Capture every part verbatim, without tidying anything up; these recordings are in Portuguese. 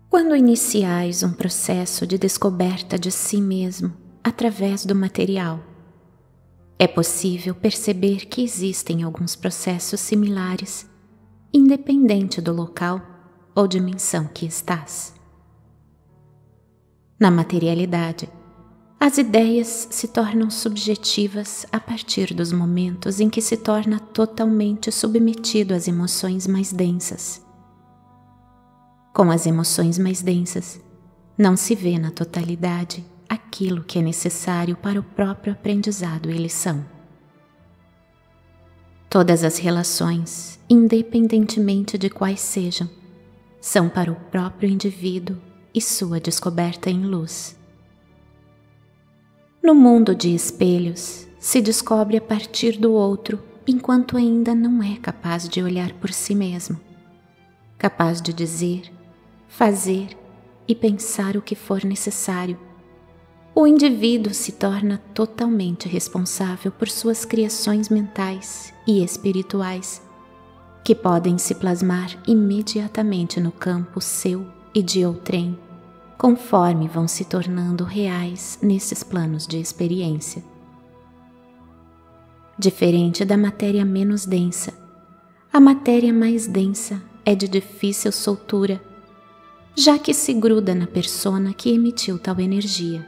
Quando iniciais um processo de descoberta de si mesmo através do material, é possível perceber que existem alguns processos similares, independente do local ou dimensão que estás. Na materialidade, as ideias se tornam subjetivas a partir dos momentos em que se torna totalmente submetido às emoções mais densas. Com as emoções mais densas, não se vê na totalidade aquilo que é necessário para o próprio aprendizado e lição. Todas as relações, independentemente de quais sejam, são para o próprio indivíduo e sua descoberta em luz. No mundo de espelhos, se descobre a partir do outro enquanto ainda não é capaz de olhar por si mesmo, capaz de dizer, fazer e pensar o que for necessário. O indivíduo se torna totalmente responsável por suas criações mentais e espirituais, que podem se plasmar imediatamente no campo seu e de outrem, conforme vão se tornando reais nesses planos de experiência. Diferente da matéria menos densa, a matéria mais densa é de difícil soltura, já que se gruda na persona que emitiu tal energia.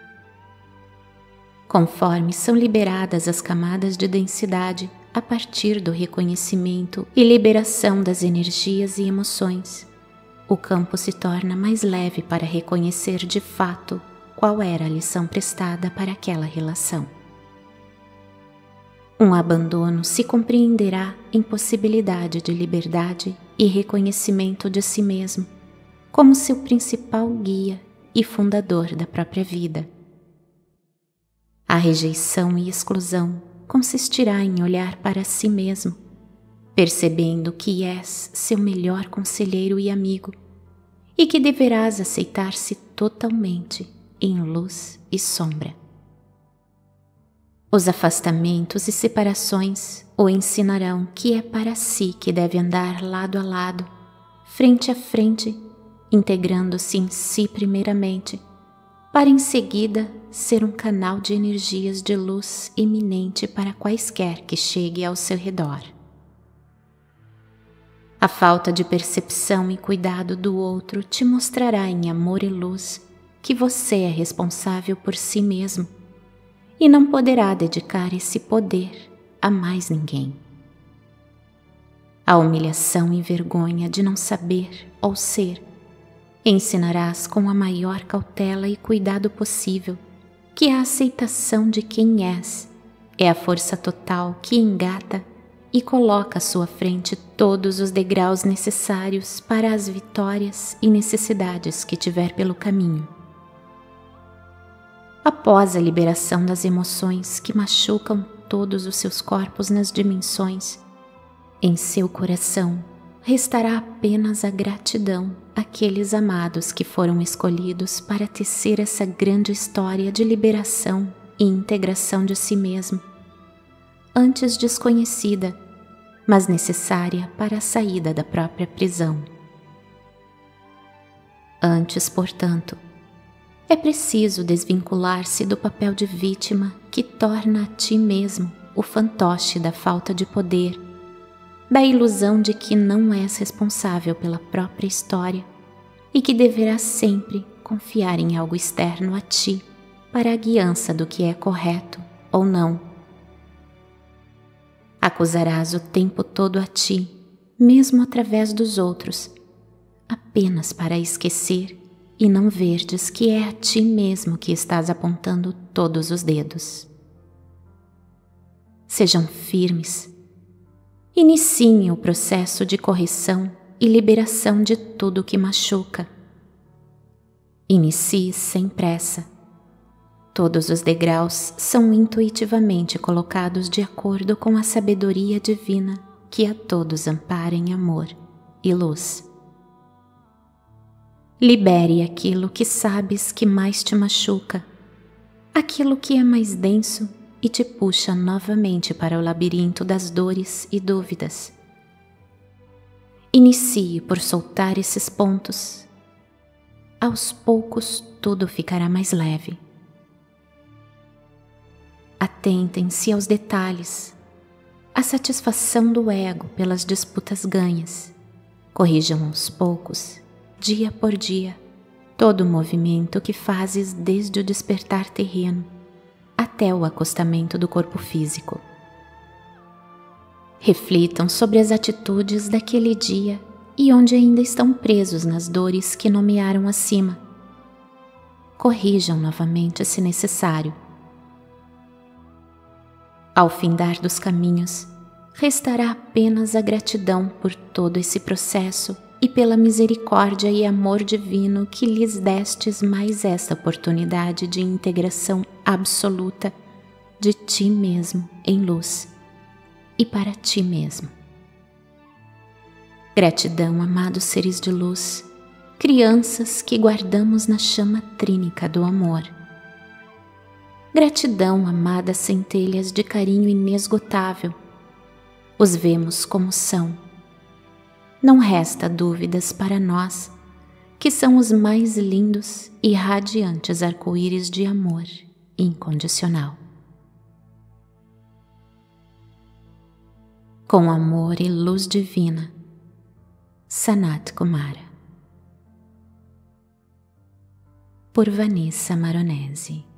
Conforme são liberadas as camadas de densidade a partir do reconhecimento e liberação das energias e emoções, o campo se torna mais leve para reconhecer de fato qual era a lição prestada para aquela relação. Um abandono se compreenderá em possibilidade de liberdade e reconhecimento de si mesmo, como seu principal guia e fundador da própria vida. A rejeição e exclusão consistirá em olhar para si mesmo, percebendo que és seu melhor conselheiro e amigo, e que deverás aceitar-se totalmente em luz e sombra. Os afastamentos e separações o ensinarão que é para si que deve andar lado a lado, frente a frente, integrando-se em si primeiramente, para em seguida ser um canal de energias de luz iminente para quaisquer que chegue ao seu redor. A falta de percepção e cuidado do outro te mostrará em amor e luz que você é responsável por si mesmo e não poderá dedicar esse poder a mais ninguém. A humilhação e vergonha de não saber ou ser ensinarás com a maior cautela e cuidado possível que a aceitação de quem és é a força total que engata e coloca à sua frente todos os degraus necessários para as vitórias e necessidades que tiver pelo caminho. Após a liberação das emoções que machucam todos os seus corpos nas dimensões, em seu coração restará apenas a gratidão àqueles amados que foram escolhidos para tecer essa grande história de liberação e integração de si mesmo, antes desconhecida, mas necessária para a saída da própria prisão. Antes, portanto, é preciso desvincular-se do papel de vítima que torna a ti mesmo o fantoche da falta de poder, da ilusão de que não és responsável pela própria história e que deverás sempre confiar em algo externo a ti para a guiança do que é correto ou não. Acusarás o tempo todo a ti, mesmo através dos outros, apenas para esquecer e não verdes que é a ti mesmo que estás apontando todos os dedos. Sejam firmes. Iniciem o processo de correção e liberação de tudo que machuca. Inicie sem pressa. Todos os degraus são intuitivamente colocados de acordo com a sabedoria divina que a todos ampara em amor e luz. Libere aquilo que sabes que mais te machuca, aquilo que é mais denso e te puxa novamente para o labirinto das dores e dúvidas. Inicie por soltar esses pontos aos poucos tudo ficará mais leve. Atentem-se aos detalhes, à satisfação do ego pelas disputas ganhas. Corrijam aos poucos, dia por dia, todo o movimento que fazes desde o despertar terreno até o acostamento do corpo físico. Reflitam sobre as atitudes daquele dia e onde ainda estão presos nas dores que nomearam acima. Corrijam novamente se necessário. Ao findar dos caminhos, restará apenas a gratidão por todo esse processo e pela misericórdia e amor divino que lhes destes mais esta oportunidade de integração absoluta de ti mesmo em luz e para ti mesmo. Gratidão, amados seres de luz, crianças que guardamos na chama trínica do amor. Gratidão, amadas centelhas de carinho inesgotável. Os vemos como são. Não resta dúvidas para nós, que são os mais lindos e radiantes arco-íris de amor incondicional. Com amor e luz divina, Sanat Kumara. Por Vanessa Maronese.